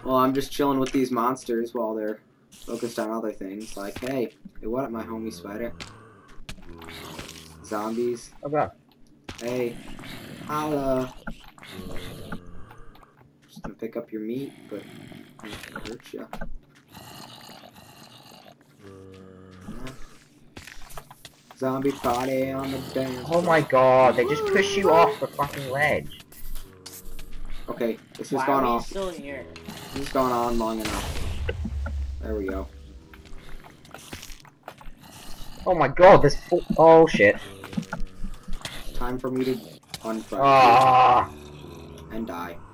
Well, I'm just chilling with these monsters while they're focused on other things. Like, hey, what up, my homie spider? Zombies. Oh god. Hey, holla. Just gonna pick up your meat, but I'm not gonna hurt you. Zombie party on the dance Oh my god, they just push you off the fucking ledge. Okay, this has Why gone are you off. still here? This has gone on long enough. There we go. Oh my god, this oh shit. Time for me to unfriend Ah. you and die.